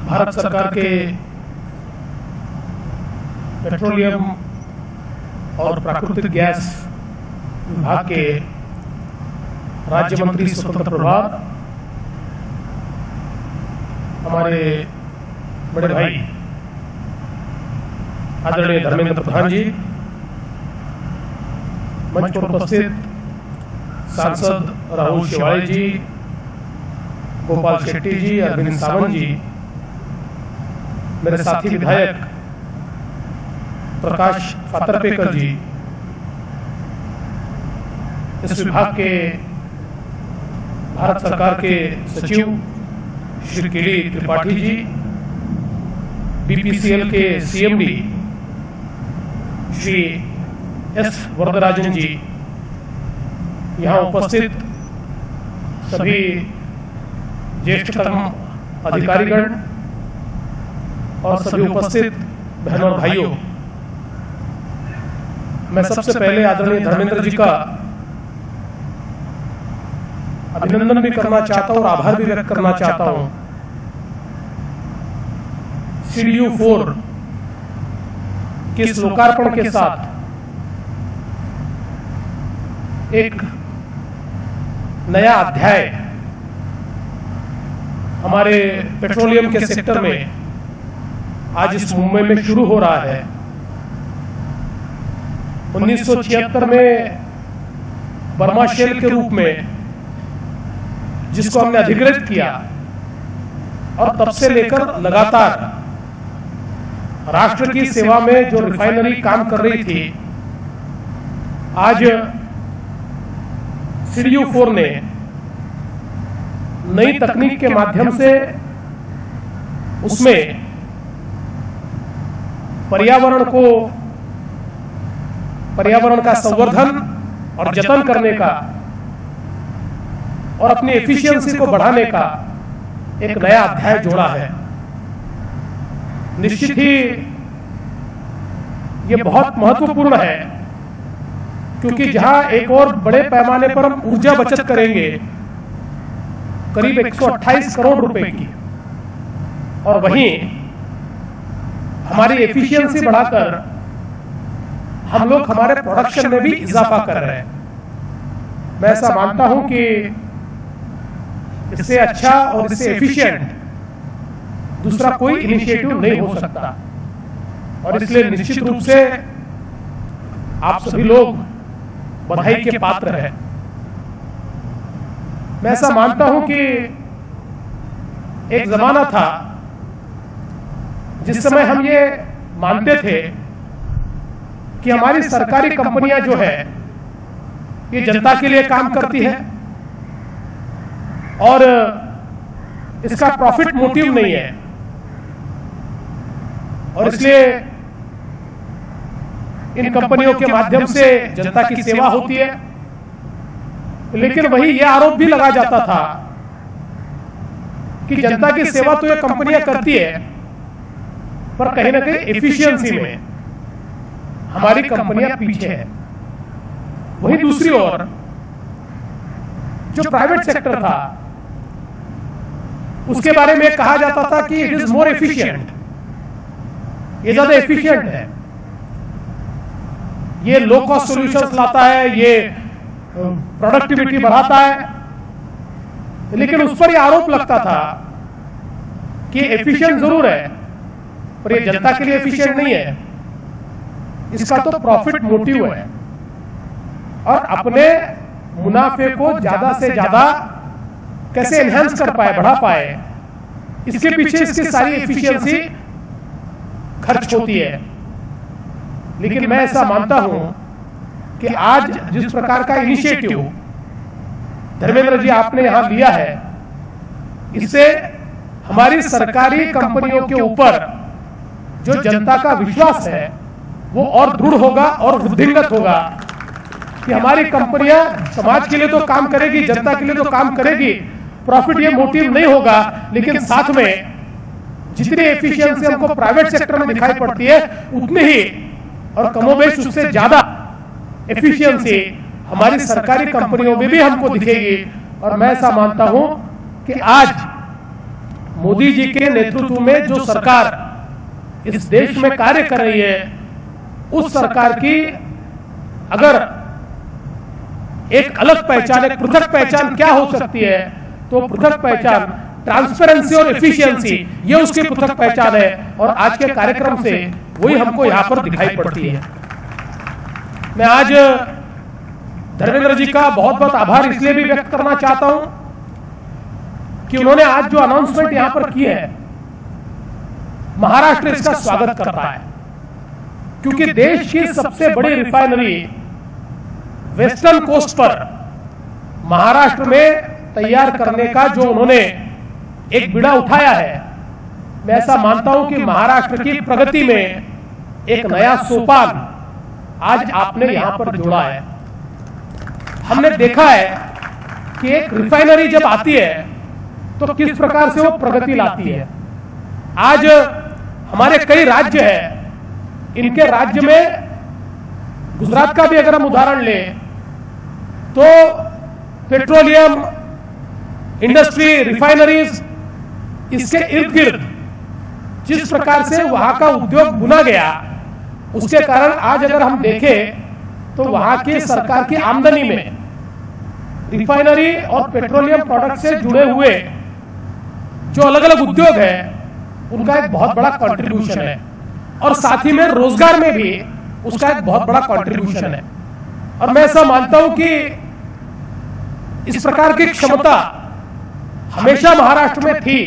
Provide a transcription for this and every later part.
भारत सरकार के पेट्रोलियम और प्राकृतिक गैस विभाग के राज्य मंत्री स्वतंत्र प्रभार हमारे बड़े भाई आदरणीय धर्मेंद्र प्रधान जी, मंच पर उपस्थित सांसद राहुल शेवाड़े जी, गोपाल शेट्टी जी, अरविंद सावंत जी, मेरे साथी विधायक प्रकाश फातर्पेकर जी, इस विभाग के भारत सरकार के सचिव श्री केडी त्रिपाठी जी, बीपीसीएल के सीएमडी श्री एस वरदराजन जी, यहाँ उपस्थित सभी ज्येष्ठतम अधिकारीगण और सभी उपस्थित बहनों और भाइयों, मैं सबसे पहले आदरणीय धर्मेंद्र जी का अभिनंदन भी करना चाहता हूं और आभार भी व्यक्त करना चाहता हूं। CDU4 के इस लोकार्पण के साथ एक नया अध्याय हमारे पेट्रोलियम के सेक्टर में आज इस मुंबई में शुरू हो रहा है। 1976 में बर्मा शेल के रूप में जिसको हमने अधिग्रहित किया और तब से लेकर लगातार राष्ट्र की सेवा में जो रिफाइनरी काम कर रही थी, आज CDU4 ने नई तकनीक के माध्यम से उसमें पर्यावरण का संवर्धन और जतन करने का और अपनी एफिशिएंसी को बढ़ाने का एक नया अध्याय जोड़ा है। निश्चित ही यह बहुत महत्वपूर्ण है, क्योंकि जहां एक और बड़े पैमाने पर हम ऊर्जा बचत करेंगे करीब 128 करोड़ रुपए की, और वहीं हमारी एफिशिएंसी बढ़ाकर हम लोग हमारे प्रोडक्शन में भी इजाफा कर रहे हैं। मैं ऐसा मानता हूं कि इससे अच्छा और इससे एफिशिएंट दूसरा कोई इनिशिएटिव नहीं हो सकता, और इसलिए निश्चित रूप से आप सभी लोग बधाई के पात्र हैं। मैं ऐसा मानता हूं कि एक जमाना था जिस समय हम ये मानते थे कि हमारी सरकारी कंपनियां जो है ये जनता के लिए काम करती है और इसका प्रॉफिट मोटिव नहीं है, और इसलिए इन कंपनियों के माध्यम से जनता की सेवा होती है। लेकिन वही यह आरोप भी लगाया जाता था कि जनता की सेवा तो ये कंपनियां करती है, पर कहीं ना कहीं एफिशिएंसी में हमारी कंपनियां पीछे है। वहीं दूसरी ओर जो प्राइवेट सेक्टर था उसके बारे में कहा जाता था कि इट इज मोर एफिशिएंट, ये ज्यादा एफिशिएंट है, ये लो कॉस्ट सॉल्यूशंस लाता है, ये प्रोडक्टिविटी बढ़ाता है। लेकिन उस पर यह आरोप लगता था कि एफिशिएंट जरूर है पर ये जनता के लिए एफिशिएंट नहीं है, इसका तो प्रॉफिट मोटिव है और अपने मुनाफे को ज्यादा से ज्यादा कैसे एनहांस कर पाए, बढ़ा पाए, इसके पीछे इसकी सारी एफिशिएंसी खर्च होती है। लेकिन मैं ऐसा मानता हूं कि आज जिस प्रकार का इनिशिएटिव धर्मेंद्र जी आपने यहां लिया है, इससे हमारी सरकारी कंपनियों के ऊपर जो जनता का विश्वास है वो और दृढ़ होगा और वृद्धिंगत होगा कि हमारी कंपनियां समाज के लिए तो काम करेगी, जनता के लिए तो काम करेगी, प्रॉफिट ये मोटिव नहीं होगा, लेकिन साथ में जितनी एफिशिएंसी हमको प्राइवेट सेक्टर में दिखाई पड़ती है उतनी ही और कमोबेश उससे ज्यादा एफिशिएंसी हमारी सरकारी कंपनियों में भी हमको दिखेगी। और मैं ऐसा मानता हूं कि आज मोदी जी के नेतृत्व में जो सरकार इस देश में कार्य कर रही है, उस सरकार की अगर एक अलग पहचान, एक पृथक पहचान क्या हो सकती है, तो पृथक पहचान ट्रांसपेरेंसी और एफिशिएंसी, ये उसकी पृथक पहचान है। और आज के कार्यक्रम से वही हमको यहां पर दिखाई पड़ती है। मैं आज धर्मेंद्र जी का बहुत बहुत आभार इसलिए भी व्यक्त करना चाहता हूं कि उन्होंने आज जो अनाउंसमेंट यहां पर की है, महाराष्ट्र इसका स्वागत करता है, क्योंकि देश की सबसे बड़ी रिफाइनरी वेस्टर्न कोस्ट पर महाराष्ट्र में तैयार करने का जो उन्होंने एक बीड़ा उठाया है, मैं ऐसा मानता हूं कि महाराष्ट्र की प्रगति में एक नया सोपान आज आपने यहां पर जोड़ा है। हमने देखा है कि एक रिफाइनरी जब आती है तो किस प्रकार से वो प्रगति लाती है। आज हमारे कई राज्य हैं, इनके राज्य में गुजरात का भी अगर हम उदाहरण लें तो पेट्रोलियम इंडस्ट्री, रिफाइनरीज, इसके इर्द गिर्द जिस प्रकार से वहां का उद्योग बुना गया, उसके कारण आज अगर हम देखें तो वहां की सरकार की आमदनी में रिफाइनरी और पेट्रोलियम प्रोडक्ट से जुड़े हुए जो अलग अलग उद्योग है, उनका एक बहुत बड़ा कंट्रीब्यूशन है। और साथ ही में रोजगार में भी उसका एक बहुत बड़ा कंट्रीब्यूशन है। और मैं ऐसा मानता हूं कि इस प्रकार की क्षमता हमेशा महाराष्ट्र में थी,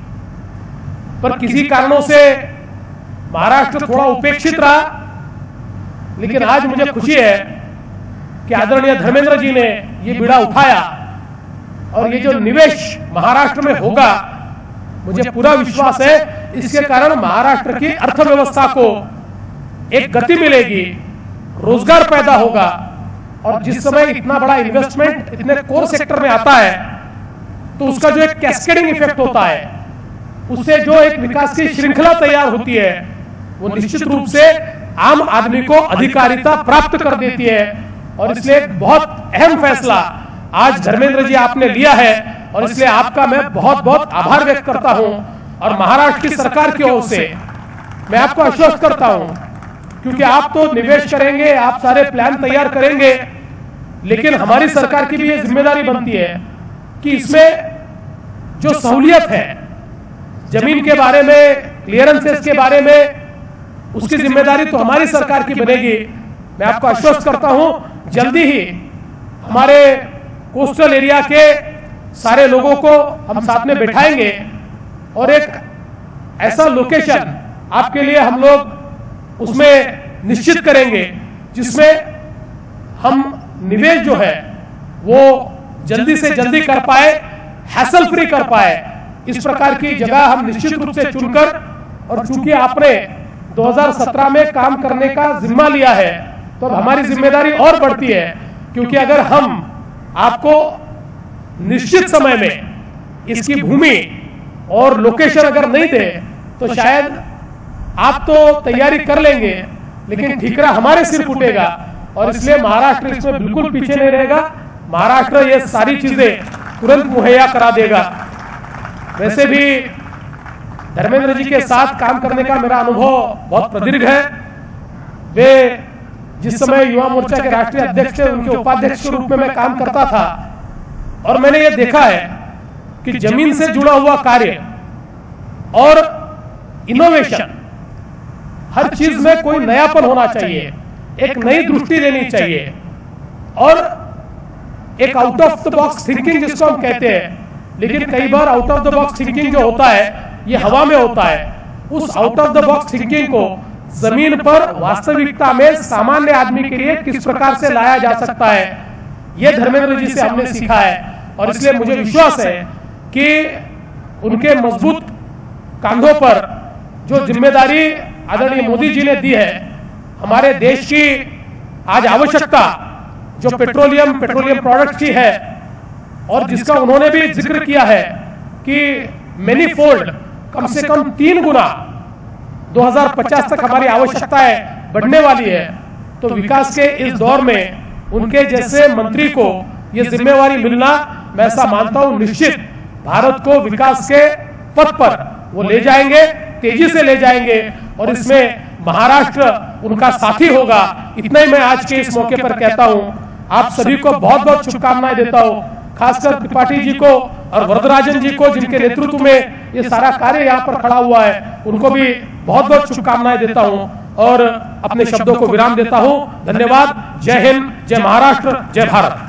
पर किसी कारणों से महाराष्ट्र थोड़ा उपेक्षित रहा। लेकिन आज मुझे खुशी है कि आदरणीय धर्मेंद्र जी ने ये बीड़ा उठाया, और ये जो निवेश महाराष्ट्र में होगा, मुझे पूरा विश्वास है इसके कारण महाराष्ट्र की अर्थव्यवस्था को एक गति मिलेगी, रोजगार पैदा होगा। और जिस समय इतना बड़ा इन्वेस्टमेंट इतने कोर सेक्टर में आता है, तो उसका जो एक कैस्केडिंग इफेक्ट होता है, उससे जो एक विकास की श्रृंखला तैयार होती है, वो निश्चित रूप से आम आदमी को अधिकारिता प्राप्त कर देती है। और इसलिए एक बहुत अहम फैसला आज धर्मेंद्र जी आपने लिया है, और इसलिए आपका मैं बहुत बहुत आभार व्यक्त करता हूं। और महाराष्ट्र की सरकार की ओर से मैं आपको आश्वस्त करता हूं, क्योंकि आप तो निवेश करेंगे, आप सारे प्लान तैयार करेंगे, लेकिन हमारी सरकार की भी ये जिम्मेदारी बनती है कि इसमें जो सहूलियत है, जमीन के बारे में, क्लियरेंसेस के बारे में, उसकी जिम्मेदारी तो हमारी सरकार की बनेगी। मैं आपको आश्वस्त करता हूं, जल्दी ही हमारे कोस्टल एरिया के सारे लोगों को हम साथ में बैठाएंगे और एक ऐसा लोकेशन आपके लिए हम लोग उसमें निश्चित करेंगे जिसमें हम निवेश जो है वो जल्दी से जल्दी कर पाए, हैसल फ्री कर पाए। इस प्रकार की जगह हम निश्चित रूप से चुनकर, और चूंकि आपने 2017 में काम करने का जिम्मा लिया है, तो अब हमारी जिम्मेदारी और बढ़ती है, क्योंकि अगर हम आपको निश्चित समय में इसकी भूमि और लोकेशन अगर नहीं दे, तो शायद आप तो तैयारी कर लेंगे, लेकिन ठीकरा हमारे सिर फूटेगा। और इसलिए महाराष्ट्र इसमें बिल्कुल पीछे नहीं रहेगा। महाराष्ट्र ये सारी चीजें तुरंत मुहैया करा देगा। वैसे भी धर्मेंद्र जी के साथ काम करने का मेरा अनुभव बहुत प्रदीर्घ है। वे जिस समय युवा मोर्चा के राष्ट्रीय अध्यक्ष थे, उनके उपाध्यक्ष के रूप में मैं काम करता था, और मैंने ये देखा है कि जमीन से जुड़ा हुआ कार्य और इनोवेशन, हर चीज में कोई नयापन होना चाहिए, एक नई दृष्टि देनी चाहिए, और एक out of the box thinking जिसको हम कहते हैं। लेकिन कई बार out of the box thinking जो होता है ये हवा में होता है। उस out of the box thinking को जमीन पर वास्तविकता में सामान्य आदमी के लिए किस प्रकार से लाया जा सकता है, यह धर्मेंद्र जी से हमने सीखा है। और इसलिए मुझे विश्वास है कि उनके मजबूत कंधों पर जो जिम्मेदारी आदरणीय मोदी जी ने दी है, हमारे देश की आज आवश्यकता जो पेट्रोलियम प्रोडक्ट की है, और जिसका उन्होंने भी जिक्र किया है कि मेनी फोल्ड, कम से कम 3 गुना 2050 तक हमारी आवश्यकताएं बढ़ने वाली है। तो विकास के इस दौर में उनके जैसे मंत्री को ये जिम्मेवारी मिलना, मैं ऐसा मानता हूं, निश्चित भारत को विकास के पथ पर वो ले जाएंगे, तेजी से ले जाएंगे और इसमें महाराष्ट्र उनका साथी होगा। इतना ही मैं आज के इस मौके पर कहता हूं। आप सभी को बहुत बहुत शुभकामनाएं देता हूं, खासकर त्रिपाठी जी को और वरदराजन जी को, जिनके नेतृत्व में ये सारा कार्य यहाँ पर खड़ा हुआ है, उनको भी बहुत बहुत शुभकामनाएं देता हूं और अपने शब्दों को विराम देता हूं। धन्यवाद। जय हिंद, जय महाराष्ट्र, जय भारत।